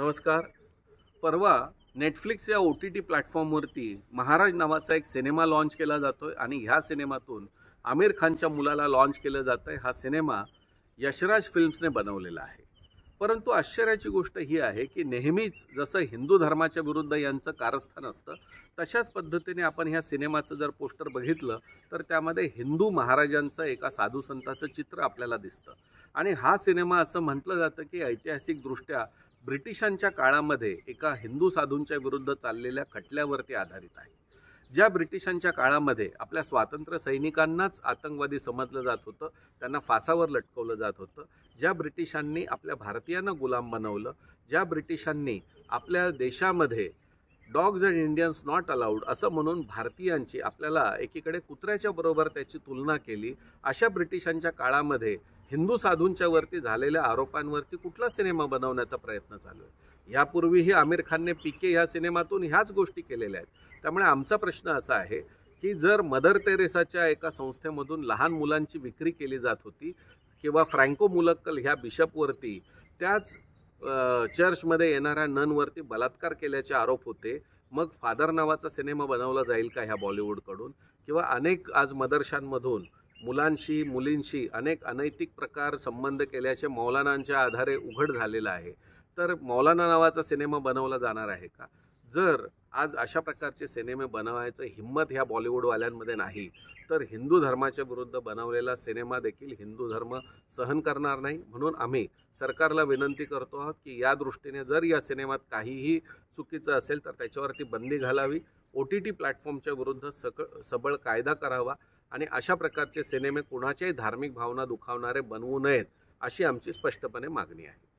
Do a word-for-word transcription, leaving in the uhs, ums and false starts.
नमस्कार. परवा नेटफ्लिक्स या ओ टी टी प्लॅटफॉर्मवरती महाराज नावाचा एक सिनेमा लॉन्च केला जातोय आणि ह्या सिनेमातून आमिर खानच्या मुलाला लॉन्च केलं जातं आहे. हा सिनेमा यशराज फिल्म्सने बनवलेला आहे. परंतु आश्चर्याची गोष्ट ही आहे की नेहमीच जसं हिंदू धर्माच्या विरुद्ध यांचं कारस्थान असतं तशाच पद्धतीने आपण ह्या सिनेमाचं जर पोस्टर बघितलं तर त्यामध्ये हिंदू महाराजांचं एका साधू संताचं चित्र आपल्याला दिसतं. आणि हा सिनेमा असं म्हटलं जातं की ऐतिहासिकदृष्ट्या ब्रिटिशांच्या काळामध्ये एका हिंदू साधूंच्या विरुद्ध चाललेल्या खटल्यावरती आधारित आहे. ज्या ब्रिटिशांच्या काळामध्ये आपल्या स्वातंत्र्य सैनिकांनाच आतंकवादी समजलं जात होतं, त्यांना फासावर लटकवलं जात होतं, ज्या ब्रिटिशांनी आपल्या भारतीयांना गुलाम बनवलं, ज्या ब्रिटिशांनी आपल्या देशामध्ये dogs and Indians not allowed असं म्हणून भारतीयांची आपल्याला एकीकडे कुत्र्याच्या बरोबर त्याची तुलना केली, अशा ब्रिटिशांच्या काळामध्ये हिंदू साधूंच्या वरती झालेल्या आरोपांवरती कुठला सिनेमा बनवण्याचा प्रयत्न चालू आहे. यापूर्वीही आमिर खानने पीके ह्या सिनेमातून ह्याच गोष्टी केलेल्या आहेत. त्यामुळे आमचा प्रश्न असा आहे की जर मदर तेरेसाच्या एका संस्थेमधून लहान मुलांची विक्री केली जात होती किंवा फ्रँको मुलक्कल ह्या बिशपवरती त्याच चर्चमध्ये येणाऱ्या ननवरती बलात्कार केल्याचे आरोप होते, मग फादर नावाचा सिनेमा बनवला जाईल का ह्या बॉलिवूडकडून? किंवा अनेक आज मदरशांमधून मुलांशी मुलींशी अनेक अनैतिक प्रकार संबंध केल्याचे मौलानांच्या आधारे उघड झालेलं आहे, तर मौलाना नावाचा सिनेमा बनवला जाणार आहे का? जर आज अशा प्रकारचे सिनेमे बनवायचं हिम्मत ह्या बॉलिवूडवाल्यांमध्ये नाही तर हिंदू धर्माच्या विरुद्ध बनवलेला सिनेमा देखील हिंदू धर्म सहन करणार नाही. म्हणून आम्ही सरकारला विनंती करतो आहोत की या दृष्टीने जर या सिनेमात काहीही चुकीचं असेल तर त्याच्यावरती बंदी घालावी, ओ टी टी प्लॅटफॉर्मच्या विरुद्ध सक सबळ कायदा करावा आणि अशा प्रकारचे सिनेमे कुणाच्याही धार्मिक भावना दुखावणारे बनवू नयेत अशी आमची स्पष्टपणे मागणी आहे.